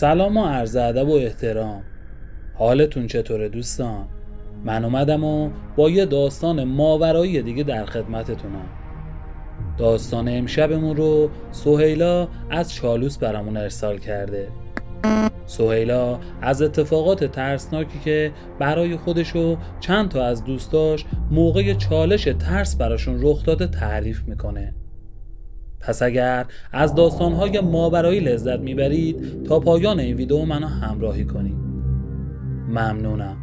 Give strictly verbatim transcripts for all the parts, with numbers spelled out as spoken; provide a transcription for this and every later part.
سلام و عرض ادب و احترام. حالتون چطوره دوستان؟ من اومدم و با یه داستان ماورایی دیگه در خدمتتونم. داستان امشبمون رو سهیلا از چالوس برامون ارسال کرده. سهیلا از اتفاقات ترسناکی که برای خودش و چند تا از دوستاش موقع چالش ترس براشون رخ داده تعریف میکنه. پس اگر از داستان‌های ماورایی لذت میبرید تا پایان این ویدیو منو همراهی کنید. ممنونم.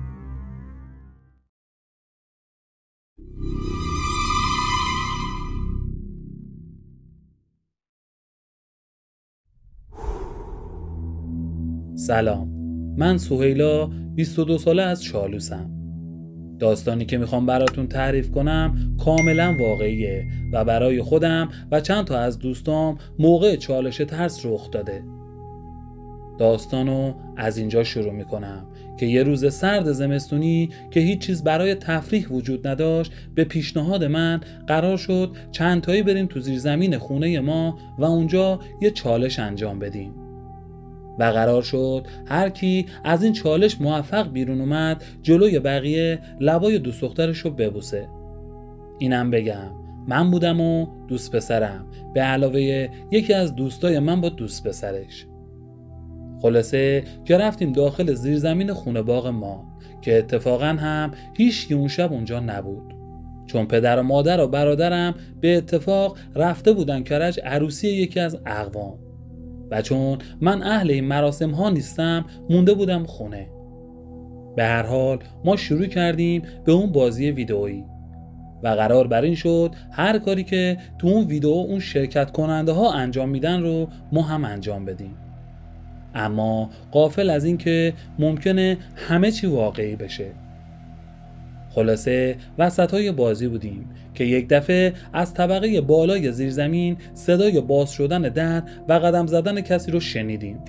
سلام، من سهیلا بیست و دو ساله از چالوسم. داستانی که میخوام براتون تعریف کنم کاملا واقعیه و برای خودم و چند تا از دوستام موقع چالش ترس رخ داده. داستانو از اینجا شروع میکنم که یه روز سرد زمستونی که هیچ چیز برای تفریح وجود نداشت، به پیشنهاد من قرار شد چند تایی بریم تو زیرزمین خونه ما و اونجا یه چالش انجام بدیم. و قرار شد هر کی از این چالش موفق بیرون اومد جلوی بقیه لبای دوست دخترش رو ببوسه. اینم بگم من بودم و دوست پسرم به علاوه یکی از دوستای من با دوست پسرش. خلاصه که رفتیم داخل زیرزمین خونه باغ ما که اتفاقا هم هیچ اون شب اونجا نبود، چون پدر و مادر و برادرم به اتفاق رفته بودن کرج عروسی یکی از اقوام و چون من اهل این مراسم ها نیستم مونده بودم خونه. به هر حال ما شروع کردیم به اون بازی ویدئویی و قرار بر این شد هر کاری که تو اون ویدئو اون شرکت کننده ها انجام میدن رو ما هم انجام بدیم، اما غافل از این که ممکنه همه چی واقعی بشه. خلاصه وسط های بازی بودیم که یک دفعه از طبقه بالای زیرزمین صدای باز شدن در و قدم زدن کسی رو شنیدیم.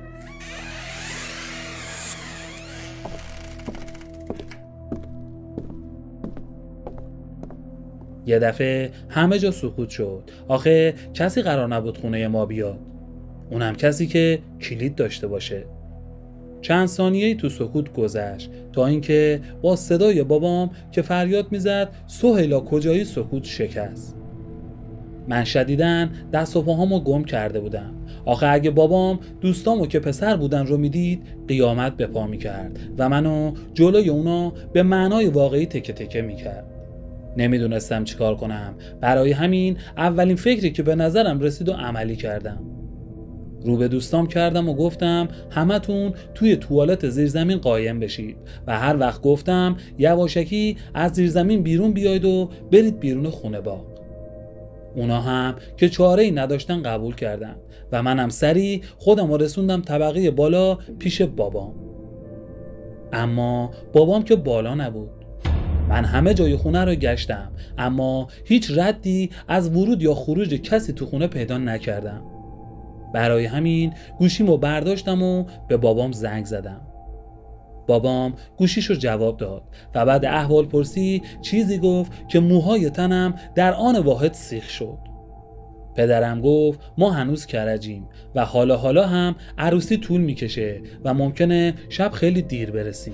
یه دفعه همه جا سکوت شد. آخه کسی قرار نبود خونه ما بیاد، اونم کسی که کلید داشته باشه. چند ثانیه‌ای تو سکوت گذشت تا اینکه با صدای بابام که فریاد میزد سهیلا کجایی سکوت شکست. من شدیداً دست و پاهامو گم کرده بودم. آخه اگه بابام دوستامو که پسر بودن رو میدید قیامت به پا میکرد و منو جلوی اونا به معنای واقعی تکه تکه میکرد. نمیدونستم چیکار کنم، برای همین اولین فکری که به نظرم رسید و عملی کردم. رو به دوستام کردم و گفتم همتون توی توالت زیرزمین قایم بشید و هر وقت گفتم یواشکی از زیرزمین بیرون بیاید و برید بیرون خونه باغ. اونا هم که چاره‌ای نداشتن قبول کردن و منم سری خودم رو رسوندم طبقه بالا پیش بابام. اما بابام که بالا نبود. من همه جای خونه رو گشتم اما هیچ ردی از ورود یا خروج کسی تو خونه پیدا نکردم. برای همین گوشیمو برداشتم و به بابام زنگ زدم. بابام گوشیشو جواب داد و بعد احوال پرسی چیزی گفت که موهای تنم در آن واحد سیخ شد. پدرم گفت ما هنوز کرجیم و حالا حالا هم عروسی طول میکشه و ممکنه شب خیلی دیر برسیم.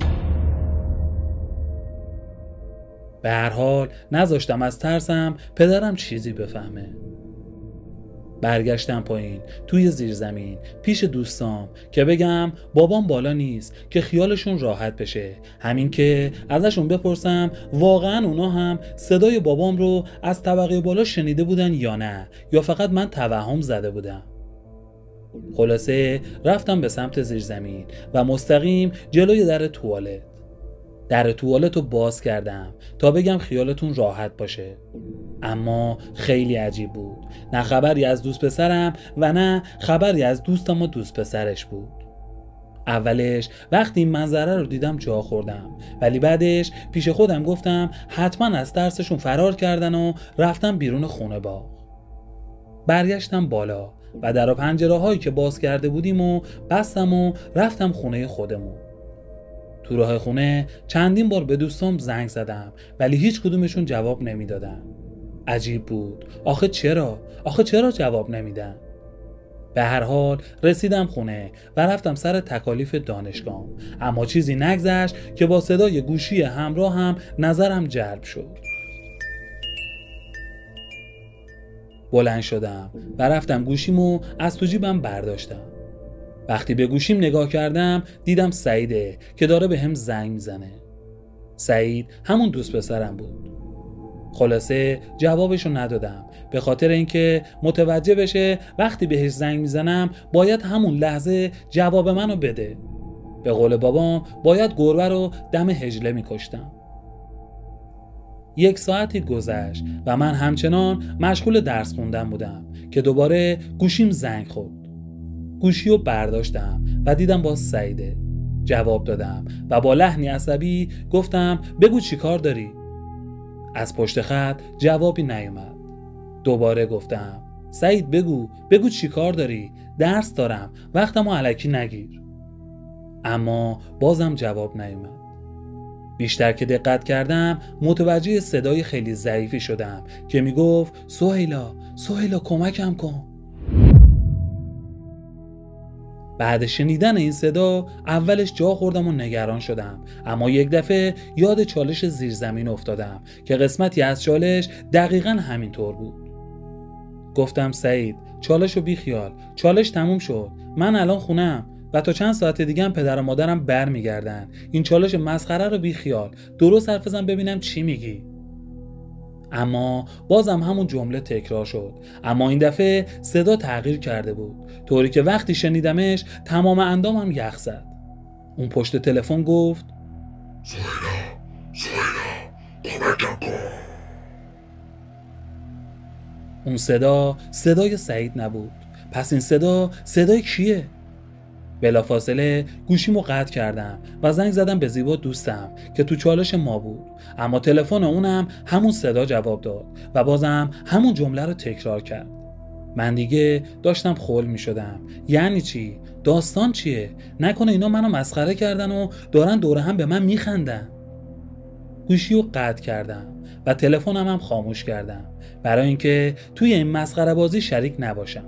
به هر حال نذاشتم از ترسم پدرم چیزی بفهمه. برگشتم پایین توی زیرزمین پیش دوستام که بگم بابام بالا نیست که خیالشون راحت بشه، همین که ازشون بپرسم واقعا اونا هم صدای بابام رو از طبقه بالا شنیده بودن یا نه، یا فقط من توهم زده بودم. خلاصه رفتم به سمت زیرزمین و مستقیم جلوی در توالت. در توالت رو باز کردم تا بگم خیالتون راحت باشه، اما خیلی عجیب بود. نه خبری از دوست پسرم و نه خبری از دوستم و دوست پسرش بود. اولش وقتی این منظره رو دیدم جا خوردم، ولی بعدش پیش خودم گفتم حتما از ترسشون فرار کردن و رفتم بیرون خونه باغ. برگشتم بالا و در و پنجره هایی که باز کرده بودیم و بستم و رفتم خونه خودمون. تو راه خونه چندین بار به دوستام زنگ زدم ولی هیچ کدومشون جواب نمیدادن. عجیب بود. آخه چرا؟ آخه چرا جواب نمیدن؟ به هر حال رسیدم خونه و رفتم سر تکالیف دانشگاه، اما چیزی نگذشت که با صدای گوشی همراه هم نظرم جلب شد. بلند شدم و رفتم گوشیمو از تو جیبم برداشتم. وقتی به گوشیم نگاه کردم دیدم سعیده که داره به هم زنگ میزنه. سعید همون دوست پسرم بود. خلاصه جوابشو ندادم به خاطر اینکه متوجه بشه وقتی بهش زنگ میزنم باید همون لحظه جواب منو بده. به قول بابام باید گربه رو دم هجله میکشتم. یک ساعتی گذشت و من همچنان مشغول درس خوندن بودم که دوباره گوشیم زنگ خورد. گوشی رو برداشتم و دیدم باز سعیده. جواب دادم و با لحنی عصبی گفتم بگو چی کار داری؟ از پشت خط جوابی نیومد. دوباره گفتم سعید بگو بگو چی کار داری؟ درس دارم، وقتمو الکی نگیر. اما بازم جواب نیومد. بیشتر که دقت کردم متوجه صدای خیلی ضعیفی شدم که میگفت سهیلا سهیلا کمکم کن. بعد شنیدن این صدا اولش جا خوردم و نگران شدم، اما یک دفعه یاد چالش زیرزمین افتادم که قسمتی از چالش دقیقاً همینطور بود. گفتم سعید چالشو بی خیال، چالش تموم شد، من الان خونم و تا چند ساعت دیگه هم پدر و مادرم بر میگردن. این چالش مسخره رو بی خیال، درست حرف بزن ببینم چی میگی. اما بازم همون جمله تکرار شد، اما این دفعه صدا تغییر کرده بود، طوری که وقتی شنیدمش تمام اندامم یخ زد. اون پشت تلفن گفت سهیلا سهیلا کمکم کن. اون صدا صدای سعید نبود. پس این صدا صدای کیه؟ بلافاصله گوشیمو قطع کردم و زنگ زدم به زیبا دوستم که تو چالش ما بود، اما تلفن اونم همون صدا جواب داد و بازم همون جمله رو تکرار کرد. من دیگه داشتم خول می شدم. یعنی چی؟ داستان چیه؟ نکنه اینا منو مسخره کردن و دارن دوره هم به من میخندن. گوشیو قطع کردم و تلفنم هم خاموش کردم برای اینکه توی این مسخره بازی شریک نباشم.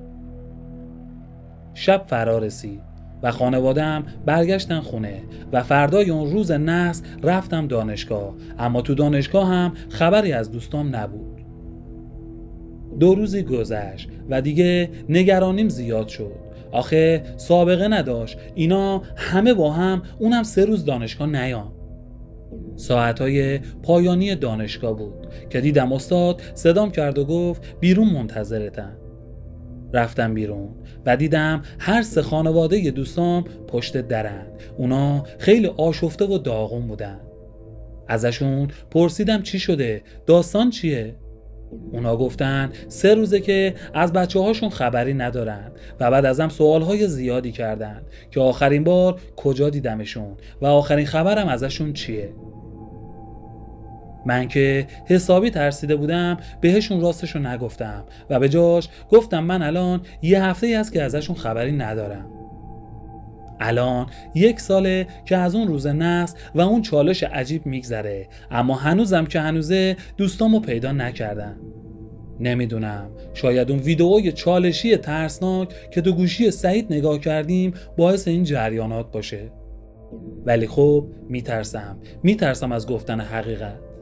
شب فرا رسید و خانواده‌ام برگشتن خونه و فردای اون روز نحس رفتم دانشگاه، اما تو دانشگاه هم خبری از دوستام نبود. دو روزی گذشت و دیگه نگرانیم زیاد شد. آخه سابقه نداشت اینا همه با هم اونم سه روز دانشگاه نیان. ساعتهای پایانی دانشگاه بود که دیدم استاد صدام کرد و گفت بیرون منتظرتن. رفتم بیرون و دیدم هر سه خانواده دوستام پشت درن. اونا خیلی آشفته و داغون بودن. ازشون پرسیدم چی شده؟ داستان چیه؟ اونا گفتن سه روزه که از بچه هاشون خبری ندارن و بعد ازم سوالهای زیادی کردن که آخرین بار کجا دیدمشون و آخرین خبرم ازشون چیه. من که حسابی ترسیده بودم بهشون راستشو نگفتم و به جاش گفتم من الان یه هفته ای است که ازشون خبری ندارم. الان یک ساله که از اون روز نحس و اون چالش عجیب میگذره، اما هنوزم که هنوزه دوستامو پیدا نکردم. نمیدونم، شاید اون ویدئوی چالشی ترسناک که تو گوشی سعید نگاه کردیم باعث این جریانات باشه. ولی خب میترسم میترسم از گفتن حقیقت.